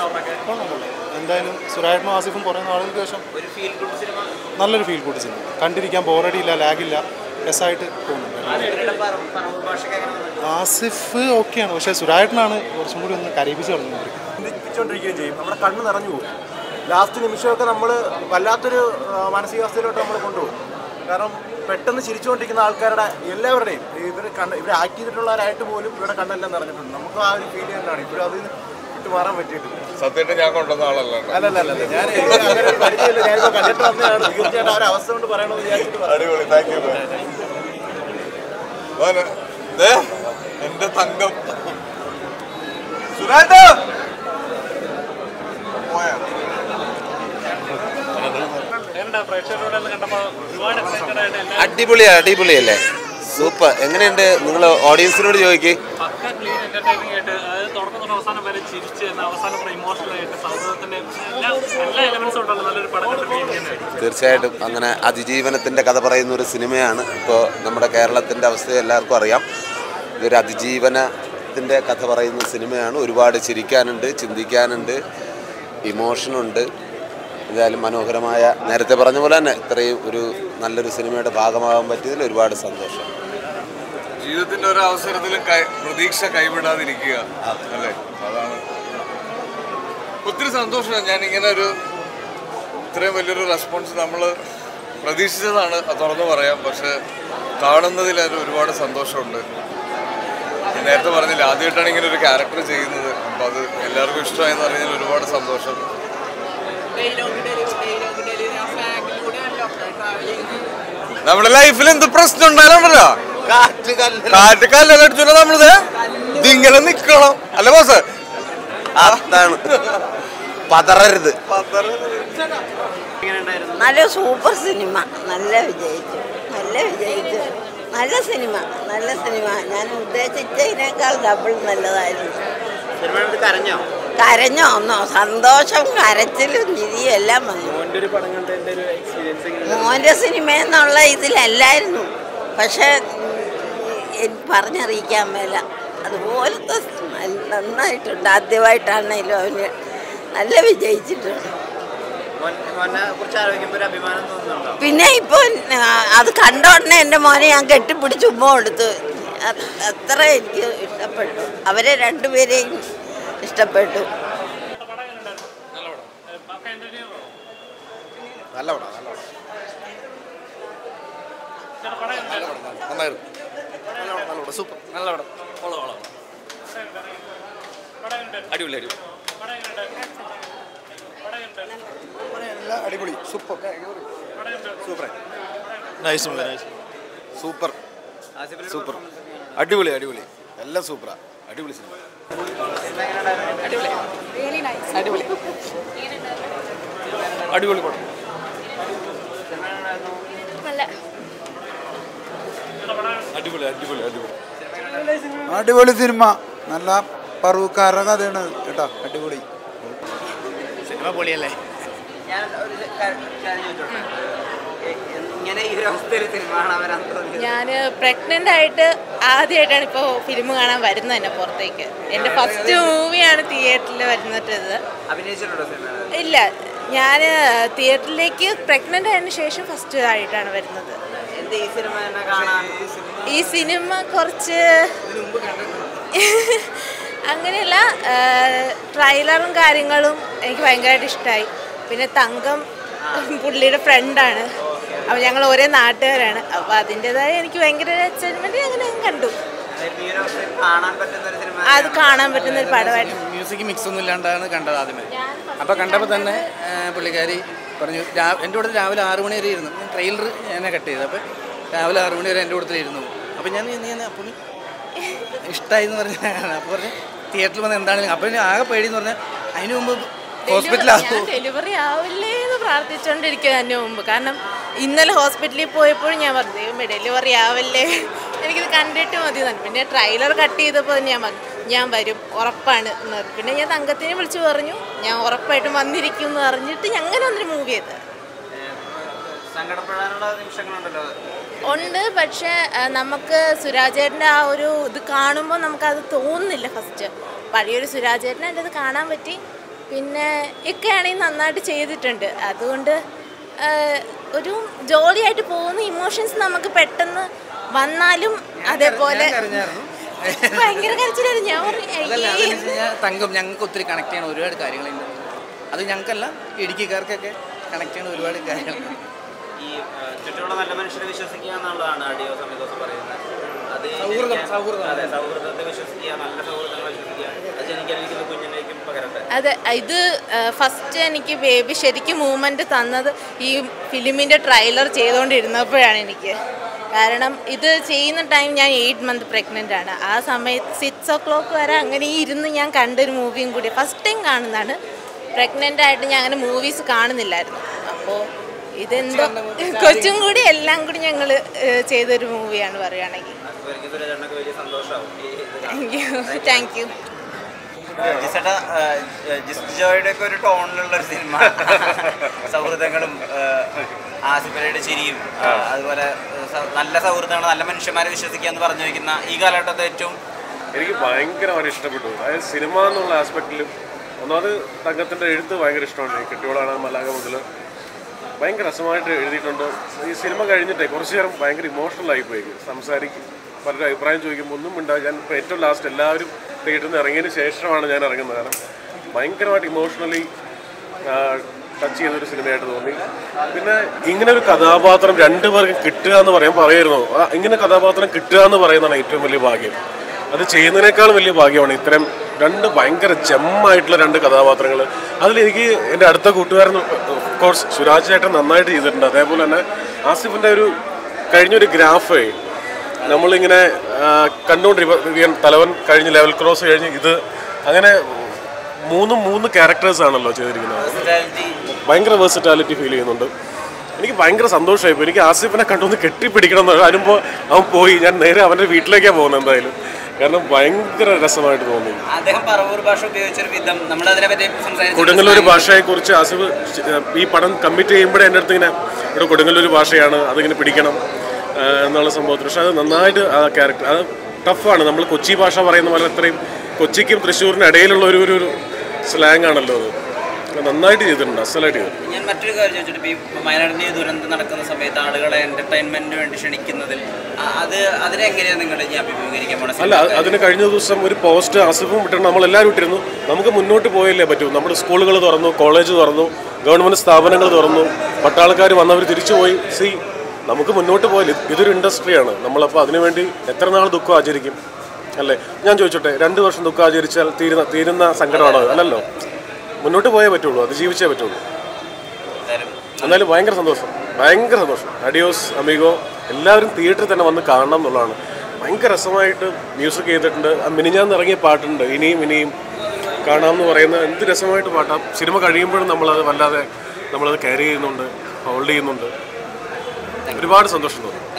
എന്തായാലും സുരാജനും ആസിഫും കുറേ നാളുകൾക്ക് ശേഷം നല്ലൊരു ഫീൽ ഗുഡ് സിനിമ. കണ്ടിരിക്കാൻ ബോറടിയില്ല, ലാഗില്ല, രസമായിട്ട് തോന്നുന്നുണ്ട്. ആസിഫ് ഓക്കെയാണ്, പക്ഷേ സുരാജനാണ് കുറച്ചും കൂടി ഒന്ന് കരയിപ്പിച്ച് ചിന്തിച്ചുകൊണ്ടിരിക്കുകയും ചെയ്യും. നമ്മുടെ കണ്ണ് നിറഞ്ഞു പോകും. ലാസ്റ്റ് നിമിഷമൊക്കെ നമ്മൾ വല്ലാത്തൊരു മാനസികാവസ്ഥയിലോട്ട് നമ്മൾ കൊണ്ടുപോകും. കാരണം പെട്ടെന്ന് ചിരിച്ചുകൊണ്ടിരിക്കുന്ന ആൾക്കാരുടെ എല്ലാവരുടെയും ഇവർ ആക്ട് ചെയ്തിട്ടുള്ളവരായിട്ട് പോലും ഇവരുടെ കണ്ണെല്ലാം നിറഞ്ഞിട്ടുണ്ട്. നമുക്ക് ആ ഒരു ഫീൽ തന്നെയാണ് ഇപ്പോഴും അത് വിട്ടുമാറാൻ പറ്റിയിട്ടില്ല. സത്യമായിട്ട് ഞാൻ കൊണ്ടുവന്ന ആളല്ല. അല്ലല്ല, ഞാൻ അങ്ങനെ പരിചയമില്ല. ഞാനിപ്പോൾ കണ്ടിട്ട് വന്നതാണ്. തീർച്ചയായിട്ടും ആ ഒരു അവസ്ഥ കൊണ്ട് പറയണമെന്ന് വിചാരിച്ചിട്ട്. അടിപൊളി, താങ്ക് യു. എന്റെ തങ്കം സുരാജ് പോയാ അടിപൊളിയല്ലേ? സൂപ്പർ. എങ്ങനെയുണ്ട്? നിങ്ങൾ ഓഡിയൻസിനോട് ചോദിക്കേ. തീർച്ചയായിട്ടും അങ്ങനെ അതിജീവനത്തിൻ്റെ കഥ പറയുന്ന ഒരു സിനിമയാണ്. ഇപ്പോൾ നമ്മുടെ കേരളത്തിൻ്റെ അവസ്ഥ എല്ലാവർക്കും അറിയാം. ഇതൊരു അതിജീവനത്തിൻ്റെ കഥ പറയുന്ന സിനിമയാണ്. ഒരുപാട് ചിരിക്കാനുണ്ട്, ചിന്തിക്കാനുണ്ട്, ഇമോഷനുണ്ട്. എന്തായാലും മനോഹരമായ, നേരത്തെ പറഞ്ഞ പോലെ തന്നെ ഇത്രയും ഒരു നല്ലൊരു സിനിമയുടെ ഭാഗമാകാൻ പറ്റിയതിൽ ഒരുപാട് സന്തോഷം. ജീവിതത്തിന്റെ ഒരു അവസരത്തിലും പ്രതീക്ഷ കൈവിടാതിരിക്കുക അല്ലേ, അതാണ് ഒത്തിരി സന്തോഷമാണ്. ഞാനിങ്ങനെ ഇത്രയും വലിയൊരു റെസ്പോൺസ് നമ്മൾ പ്രതീക്ഷിച്ചതാണ്, തുറന്നു പറയാം. പക്ഷെ കാണുന്നതിൽ അതിന് ഒരുപാട് സന്തോഷമുണ്ട്. നേരത്തെ പറഞ്ഞില്ല, ആദ്യമായിട്ടാണ് ഇങ്ങനെ ഒരു ക്യാരക്ടർ ചെയ്യുന്നത്. അപ്പം അത് എല്ലാവർക്കും ഇഷ്ടമായെന്ന് പറഞ്ഞാൽ ഒരുപാട് സന്തോഷം. നമ്മുടെ ലൈഫിൽ എന്ത് പ്രശ്നം ഉണ്ടായാലുണ്ടല്ലോ, കാറ്റുകല്ലടിച്ചാൽ നമ്മളിത് ഇതിങ്ങനെ നിക്കണം അല്ല ബോസ്. അതാണ്, പതറരുത്. നല്ല സൂപ്പർ സിനിമ, നല്ല വിജയിച്ചു. നല്ല സിനിമ. ഞാൻ ഉദ്ദേശിച്ചതിനേക്കാൾ ഡബിൾ നല്ലതായിരുന്നു. കരഞ്ഞോ ഒന്നോ, സന്തോഷം, കരച്ചിലും ചിരിയും എല്ലാം വന്നു. മോൻ്റെ സിനിമ എന്നുള്ള ഇതിലല്ലായിരുന്നു, പക്ഷെ എനിക്ക് പറഞ്ഞറിയിക്കാൻ മേല. അതുപോലത്തെ നന്നായിട്ടുണ്ട്. ആദ്യമായിട്ടാണെങ്കിലും അവന് നല്ല വിജയിച്ചിട്ടുണ്ട്. പിന്നെ ഇപ്പൊ അത് കണ്ട ഉടനെ എൻ്റെ മോനെ ഞാൻ കെട്ടിപ്പിടിച്ച് ഉമ്മ കൊടുത്തു. അത്ര എനിക്ക് ഇഷ്ടപ്പെട്ടു. അവരെ രണ്ടുപേരെയും ഇഷ്ടപ്പെട്ടു. അടിപൊളി, സൂപ്പർ, അടിപൊളി, എല്ലാം സൂപ്പറാ. അടിപൊളി സിനിമ. അടിപൊളി സിനിമ. നല്ല പറവൂക്കാരുടെ കഥയാണ് കേട്ടോ. അടിപൊളി സിനിമ. പൊളിയല്ലേ? ഞാൻ പ്രഗ്നന്റ് ആയിട്ട് ആദ്യമായിട്ടാണ് ഇപ്പോൾ ഫിലിം കാണാൻ വരുന്നത് തന്നെ പുറത്തേക്ക്. എൻ്റെ ഫസ്റ്റ് മൂവിയാണ് തിയേറ്ററിൽ വരുന്നത്. ഇല്ല, ഞാൻ തിയേറ്ററിലേക്ക് പ്രഗ്നന്റ് ആയതിനു ശേഷം ഫസ്റ്റ് ആയിട്ടാണ് വരുന്നത്. ഈ സിനിമ കുറച്ച് അങ്ങനെയല്ല, ട്രെയിലറും കാര്യങ്ങളും എനിക്ക് ഭയങ്കരമായിട്ട് ഇഷ്ടമായി. പിന്നെ തങ്കം പുള്ളിയുടെ ഫ്രണ്ടാണ്, അപ്പോൾ ഞങ്ങൾ ഒരേ നാട്ടുകാരാണ്. അപ്പോൾ അതിൻ്റെതായ എനിക്ക് ഭയങ്കര എക്സൈറ്റ്മെൻറ്റ് അങ്ങനെ കണ്ടു. അത് കാണാൻ പറ്റുന്ന ഒരു പടമായിട്ട്. മ്യൂസിക് മിക്സ് ഒന്നും ഇല്ലാണ്ടാണ് കണ്ടത് ആദ്യമേ. അപ്പോൾ കണ്ടപ്പോൾ തന്നെ പുള്ളിക്കാരി പറഞ്ഞു, എൻ്റെ കൂടെ രാവിലെ 6 മണി വരെ ഇരുന്നു. ട്രെയിലർ ഞാൻ കട്ട് ചെയ്തു. അപ്പോൾ രാവിലെ 6 മണി വരെ എൻ്റെ കൂടെ ഇരുന്നു. അപ്പോൾ ഞാൻ അപ്പോൾ ഇഷ്ടമായി എന്ന് പറഞ്ഞാൽ, അപ്പോൾ പറഞ്ഞ് തിയേറ്ററിൽ വന്ന് എന്താണെങ്കിലും. അപ്പോൾ ആകെ പേടിയെന്ന് പറഞ്ഞാൽ അതിന് മുമ്പ് ഡെലിവറി ആവില്ലേ എന്ന് പ്രാർത്ഥിച്ചുകൊണ്ടിരിക്കുക അതിന് മുമ്പ്. കാരണം ഇന്നലെ ഹോസ്പിറ്റലിൽ പോയപ്പോഴും ഞാൻ പറഞ്ഞു, ദൈവമേ ഡെലിവറി ആവല്ലേ, എനിക്കിത് കണ്ടിട്ട് മതി തന്നെ. പിന്നെ ട്രെയിലർ കട്ട് ചെയ്തപ്പോൾ ഞാൻ വരും ഉറപ്പാണ് എന്ന് പറഞ്ഞു. പിന്നെ ഞാൻ തങ്കത്തിനെ വിളിച്ച് പറഞ്ഞു ഞാൻ ഉറപ്പായിട്ടും വന്നിരിക്കും എന്ന് പറഞ്ഞിട്ട് അങ്ങനെ വന്നൊരു മൂവി ചെയ്ത് ഉണ്ട്. പക്ഷേ നമുക്ക് സുരാജേട്ടൻ്റെ ആ ഒരു ഇത് കാണുമ്പോൾ നമുക്കത് തോന്നുന്നില്ല. ഫസ്റ്റ് പഴയൊരു സുരാജേട്ടനെ എൻ്റെ അത് കാണാൻ പറ്റി. പിന്നെ ഒക്കെയാണെങ്കിൽ നന്നായിട്ട് ചെയ്തിട്ടുണ്ട്. അതുകൊണ്ട് ഒരു ജോളിയായിട്ട് പോകുന്ന ഇമോഷൻസ് നമുക്ക് പെട്ടെന്ന് വന്നാലും അതേപോലെ ഭയങ്കര കരച്ചിലായിരുന്നു. ഞാൻ തങ്കം ഞങ്ങൾക്ക് ഒത്തിരി കണക്ട് ചെയ്യണ ഒരുപാട് കാര്യങ്ങളുണ്ട്. അത് ഞങ്ങൾക്കല്ല, ഇടുക്കിക്കാർക്കൊക്കെ കണക്ട് ചെയ്യണ ഒരുപാട് കാര്യങ്ങളുണ്ട്. ഈ ചുറ്റുമുള്ള നല്ല മനുഷ്യരെ വിശ്വസിക്കുക എന്നുള്ളതാണ് അടിയോ സമയത്ത് പറയുന്നത്. അത് അതെ, സൗഹൃദത്തെ വിശ്വസിക്കുക, നല്ല സൗഹൃദങ്ങളെ വിശ്വസിക്കുക. അത് ജനിക്കാനിരിക്കുന്ന കുഞ്ഞിനേക്കും പകരട്ടെ. അതെ, ഇത് ഫസ്റ്റ് എനിക്ക് ബേബി ശരിക്കും മൂവ്മെൻറ്റ് തന്നത് ഈ ഫിലിമിൻ്റെ ട്രെയിലർ ചെയ്തുകൊണ്ടിരുന്നപ്പോഴാണ് എനിക്ക്. കാരണം ഇത് ചെയ്യുന്ന ടൈം ഞാൻ 8 മന്ത് പ്രഗ്നൻ്റ് ആണ്. ആ സമയത്ത് 6 o'clock വരെ അങ്ങനെ ഇരുന്ന് ഞാൻ കണ്ടൊരു മൂവിയും കൂടി ഫസ്റ്റ് ടൈം കാണുന്നതാണ്. പ്രഗ്നൻ്റ് ആയിട്ട് ഞാൻ അങ്ങനെ മൂവീസ് കാണുന്നില്ലായിരുന്നു. അപ്പോൾ ഇതെന്തോ കൊച്ചും കൂടി എല്ലാം കൂടി ഞങ്ങൾ ചെയ്തൊരു മൂവിയാണ് പറയുകയാണെങ്കിൽ. Thank you. ജിസേട്ടാ, ജിസ് ജോയുടെ ഒക്കെ ഒരു ടോണിലുള്ളൊരു സിനിമ, സൗഹൃദങ്ങളും ആസിഫലിയുടെ ചിരിയും അതുപോലെ നല്ല സൗഹൃദങ്ങൾ, നല്ല മനുഷ്യന്മാരെ വിശ്വസിക്കുക എന്ന് പറഞ്ഞു വയ്ക്കുന്ന ഈ കാലഘട്ടത്തെ ഏറ്റവും എനിക്ക് ഭയങ്കരമായിട്ട് ഇഷ്ടപ്പെട്ടു. അതായത് സിനിമ എന്നുള്ള ആസ്പെക്റ്റിലും ഒന്നാമത് തങ്കത്തിൻ്റെ എഴുത്ത് ഭയങ്കര ഇഷ്ടമാണ്. ഈ കെട്ടിയോളാണ് മലാക മുതൽ ഭയങ്കര രസമായിട്ട് എഴുതിയിട്ടുണ്ട്. ഈ സിനിമ കഴിഞ്ഞിട്ടേ കുറച്ച് നേരം ഭയങ്കര ഇമോഷണലായി പോയി സംസാരിക്കും, പലരും അഭിപ്രായം ചോദിക്കുമ്പോൾ ഒന്നും ഉണ്ടാകും. ഞാൻ ഇപ്പോൾ ഏറ്റവും ലാസ്റ്റ് എല്ലാവരും തിയേറ്ററിൽ നിന്ന് ഇറങ്ങിയതിന് ശേഷമാണ് ഞാൻ ഇറങ്ങുന്നത്. കാരണം ഭയങ്കരമായിട്ട് ഇമോഷണലി ടച്ച് ചെയ്തൊരു സിനിമയായിട്ട് തോന്നി. പിന്നെ ഇങ്ങനെ ഒരു കഥാപാത്രം രണ്ടുപേർക്കും കിട്ടുക എന്ന് പറയായിരുന്നു. ഇങ്ങനെ കഥാപാത്രം കിട്ടുക എന്ന് പറയുന്നതാണ് ഏറ്റവും വലിയ ഭാഗ്യം. അത് ചെയ്യുന്നതിനേക്കാളും വലിയ ഭാഗ്യമാണ് ഇത്തരം രണ്ട് ഭയങ്കര ജമ്മായിട്ടുള്ള രണ്ട് കഥാപാത്രങ്ങൾ. അതിലെനിക്ക് എൻ്റെ അടുത്ത കൂട്ടുകാരൻ ഓഫ് കോഴ്സ് സുരാജ് ചേട്ടൻ നന്നായിട്ട് ചെയ്തിട്ടുണ്ട്. അതേപോലെ തന്നെ ആസിഫിൻ്റെ ഒരു കഴിഞ്ഞൊരു ഗ്രാഫ് നമ്മളിങ്ങനെ കണ്ടുകൊണ്ടിരിക്കും. തലവൻ കഴിഞ്ഞ് ലെവൽ ക്രോസ് കഴിഞ്ഞ് ഇത് അങ്ങനെ മൂന്ന് ക്യാരക്ടേഴ്സാണല്ലോ ചെയ്തിരിക്കുന്നത്. ഭയങ്കര വേഴ്സറ്റാലിറ്റി ഫീൽ ചെയ്യുന്നുണ്ട്. എനിക്ക് ഭയങ്കര സന്തോഷമായിപ്പോൾ. എനിക്ക് ആസിഫിനെ കണ്ടൊന്ന് കെട്ടിപ്പിടിക്കണം എന്ന് വരുമ്പോൾ അവൻ പോയി. ഞാൻ നേരെ അവൻ്റെ വീട്ടിലേക്കാണ് പോകുന്നത് എന്തായാലും. കാരണം ഭയങ്കര രസമായിട്ട് തോന്നി. കൊടുങ്ങല്ലൂർ ഭാഷയെക്കുറിച്ച് ആസിഫ് ഈ പടം കമ്മിറ്റ് ചെയ്യുമ്പോഴേ എൻ്റെ അടുത്ത് ഇങ്ങനെ ഇവിടെ കൊടുങ്ങല്ലൂർ ഭാഷയാണ്, അതിങ്ങനെ പിടിക്കണം എന്നുള്ള സംഭവത്തിൽ. പക്ഷെ അത് നന്നായിട്ട് ആ ക്യാരക്ടർ അത് ടഫാണ്. നമ്മൾ കൊച്ചി ഭാഷ പറയുന്ന പോലെ അത്രയും കൊച്ചിക്കും തൃശ്ശൂരിനും ഇടയിലുള്ള ഒരു സ്ലാങ് ആണല്ലോ അത്. നന്നായിട്ട് ചെയ്തിട്ടുണ്ട്, അസലായിട്ട് ചെയ്തിട്ടുണ്ട്. ഞാൻ മറ്റൊരു കാര്യം ചോദിച്ചിട്ട്, ഇപ്പോൾ വയനാടിൻ്റെ ദുരന്തം നടക്കുന്ന സമയത്ത് ആളുകളെ എൻ്റർടൈൻമെൻറ്റിന് വേണ്ടി ക്ഷണിക്കുന്നതിൽ അതിനെങ്ങനെയാണ് നിങ്ങൾ ഇനി അഭിമുഖീകരിക്കാൻ പോണത്? അല്ല, അതിന് കഴിഞ്ഞ ദിവസം ഒരു പോസ്റ്റ് ആസിഫും വിട്ടിട്ട് നമ്മളെല്ലാവരും ഇട്ടിരുന്നു. നമുക്ക് മുന്നോട്ട് പോയല്ലേ പറ്റൂ. നമ്മുടെ സ്കൂളുകൾ തുറന്നു, കോളേജ് തുറന്നു, ഗവൺമെൻറ് സ്ഥാപനങ്ങൾ തുറന്നു, പട്ടാളക്കാർ വന്നവർ തിരിച്ചു പോയി. നമുക്ക് മുന്നോട്ട് പോയില്ല. ഇതൊരു ഇൻഡസ്ട്രിയാണ്. നമ്മളപ്പോൾ അതിനുവേണ്ടി എത്ര നാൾ ദുഃഖം ആചരിക്കും അല്ലേ? ഞാൻ ചോദിച്ചോട്ടെ, 2 വർഷം ദുഃഖം ആചരിച്ചാൽ തീരുന്ന സങ്കടമാണോ? അല്ലല്ലോ. മുന്നോട്ട് പോയേ പറ്റുള്ളൂ, അത് ജീവിച്ചേ പറ്റുള്ളൂ. എന്നാലും ഭയങ്കര സന്തോഷം. അഡിയോസ് അമീഗോ എല്ലാവരും തിയേറ്ററിൽ തന്നെ വന്ന് കാണണം എന്നുള്ളതാണ്. ഭയങ്കര രസമായിട്ട് മ്യൂസിക് ചെയ്തിട്ടുണ്ട്. മിനിഞ്ഞാന്ന് ഇറങ്ങിയ പാട്ടുണ്ട്, ഇനിയും കാണാമെന്ന് പറയുന്ന എന്ത് രസമായിട്ട് പാട്ടാണ്. സിനിമ കഴിയുമ്പോഴും നമ്മളത് വല്ലാതെ നമ്മളത് ക്യാരി ചെയ്യുന്നുണ്ട്, ഹോൾഡ് ചെയ്യുന്നുണ്ട്. ഒരുപാട് സന്തോഷം തോന്നുന്നു.